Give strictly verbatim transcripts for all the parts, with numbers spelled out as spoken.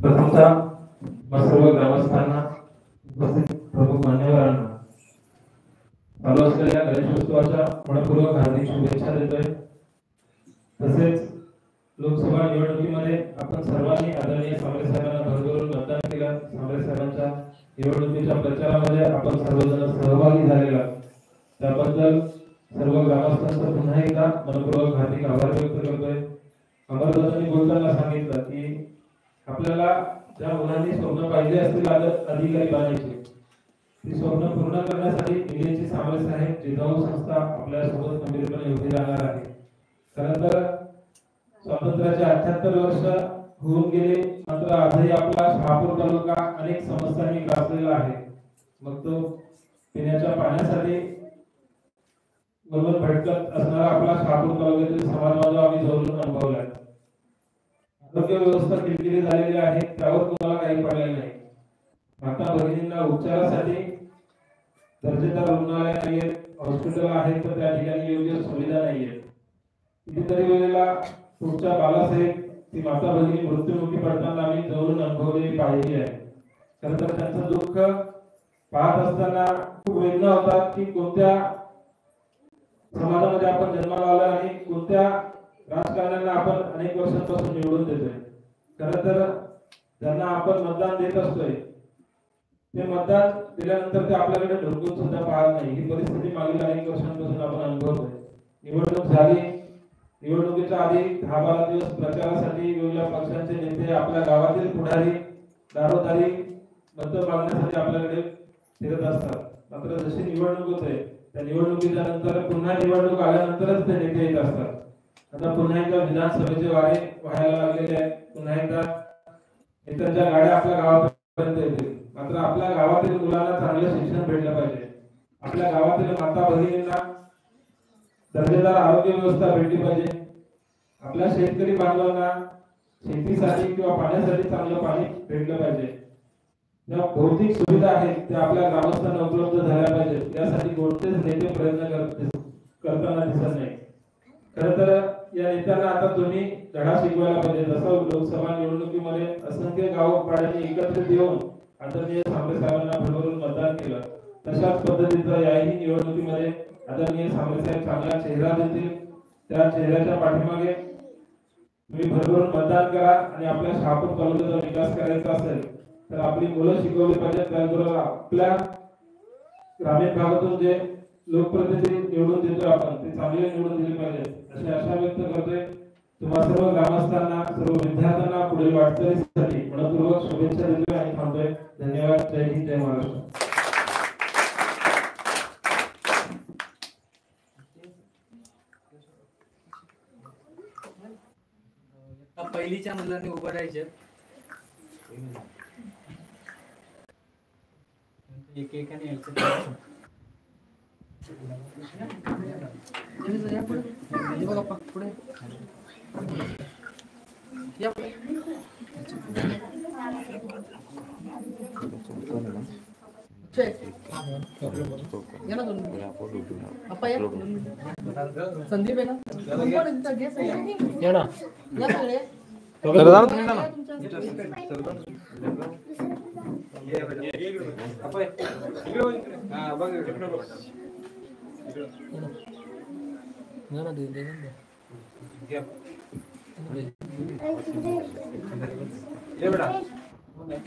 प्रथमतः सर्व ग्रामस्थांना उपस्थित प्रमुख मान्यवरांना चालू असलेल्या गणेशोत्सवाच्या मनपूर्वक हार्दिक शुभेच्छा देतोय। तसेच लोकसभा निवडणुकीमध्ये आपण सर्वांनी आदरणीय सांबरे साहेबांना भरभरून मतदान केलं। सांबरे साहेबांच्या निवडणुकीच्या प्रचारामध्ये आपण सर्वजण सहभागी झालेला त्याबद्दल सर्व ग्रामस्थांचा पुन्हा एकदा मनपूर्वक हार्दिक आभार व्यक्त करतोय। अमरदादांनी बोलताना सांगितलं की आपल्याला ज्या मुलांनी स्वप्न पाहिजे असतील अधिकारी बनायचे ती स्वप्न पूर्ण करण्यासाठी निलेशजी सांबरे साहेब जिजाऊ संस्था आपल्या सोबत खंबीरपणे उभी राहणार आहे। खरं तर स्वातंत्र्याचे अठ्ठ्याहत्तर वर्ष होऊन गेले, मात्र आजही आपला शहापूर तालुका अनेक समस्यांनी ग्रासलेला आहे। मग तो पिण्याच्या पाण्यासाठी म्हणून भटकत असणारा आपला शहापूर तालुक्यातील समाज आम्ही जवळून अनुभवला आहे। आरोग्य व्यवस्था किरकिरी झालेली आहे, त्यावर तुम्हाला काही पडलेलं नाही। माता भगिनींना उपचारासाठी दर्जेदार रुग्णालय नाहीये, हॉस्पिटल आहे तर त्या ठिकाणी योग्य सुविधा नाहीये। कितीतरी वेळेला तुमच्या बालासाहेब ती माता भगिनी मृत्युमुखी पडताना आम्ही जवळून अनुभवलेली पाहिली आहे। खरं तर त्यांचं दुःख पाहत असताना खूप वेदना होतात की कोणत्या समाजामध्ये आपण जन्माला आलो आणि कोणत्या राजकारण्यांना आपण अनेक वर्षांपासून निवडून देतोय। खरं तर ज्यांना आपण मतदान देत असतोय ते मतदान दिल्यानंतर ते आपल्याकडे ढोकून सुद्धा पाहत नाही। ही परिस्थिती मागील अनेक वर्षांपासून आपण अनुभवतोय। निवडणूक झाली, निवडणुकीच्या आधी दहा बारा दिवस प्रचारासाठी वेगवेगळ्या पक्षांचे नेते आपल्या गावातील पुढारी दारोदारी मत मागण्यासाठी आपल्याकडे फिरत असतात। मात्र जशी निवडणूक होते त्या निवडणुकीच्या नंतर पुन्हा निवडणूक आल्यानंतरच ते नेते येत असतात। आता पुन्हा एकदा विधानसभेचे वारे व्हायला लागलेले आहेत, पुन्हा एकदा नेत्यांच्या गाड्या आपल्या गावापर्यंत येतील। मात्र आपल्या गावातील मुलांना चांगले शिक्षण भेटलं पाहिजे, आपल्या गावातील माता भगिनींना दर्जेदार आरोग्य व्यवस्था भेटली पाहिजे, आपल्या शेतकरी बांधवांना शेतीसाठी किंवा पाण्यासाठी चांगलं पाणी भेटलं पाहिजे। ज्या भौतिक सुविधा आहेत त्या आपल्या ग्रामस्थांना उपलब्ध झाल्या पाहिजेत, यासाठी कोणतेच नेते प्रयत्न करताना दिसत नाही। खरं तर या नेत्यांना आता तुम्ही धडा शिकवायला पाहिजे। जसं लोकसभा निवडणुकीमध्ये असंख्य गावपाड्यांनी एकत्रित येऊन आदरणीय सांबरे साहेबांना भरभरून मतदान केलं, तशाच पद्धतीचं याही निवडणुकीमध्ये आदरणीय सांबरे साहेब चांगला चेहरा देतील। त्या चेहऱ्याच्या पाठीमागे तुम्ही भरभरून मतदान करा आणि आपल्या शहापूर तालुक्याचा विकास करायचा असेल तर आपली मुलं शिकवली पाहिजेत। त्याचबरोबर आपल्या ग्रामीण भागातून जे लोकप्रतिनिधी निवडून देतो आपण ते चांगले निवडून दिले पाहिजे अशी आशा व्यक्त करतोय। तुम्हा सर्व ग्रामस्थांना सर्व विद्यार्थ्यांना पुढील वाटचालीसाठी मनपूर्वक शुभेच्छा देतोय आणि थांबतोय। धन्यवाद। जय हिंद, जय महाराष्ट्र। पहिलीच्या मुलांनी उभं राहायचं, एक एकाने यायचं। पुढे संदीप आहे ना,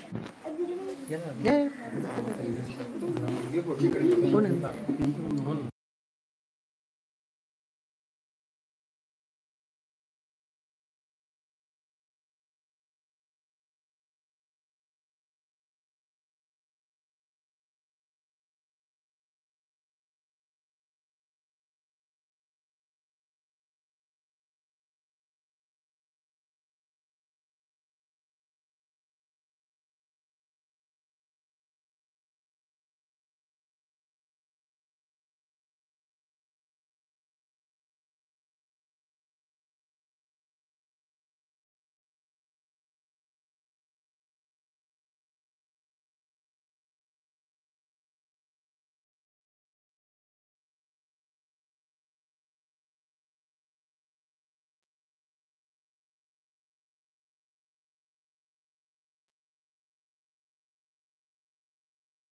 ये बेटा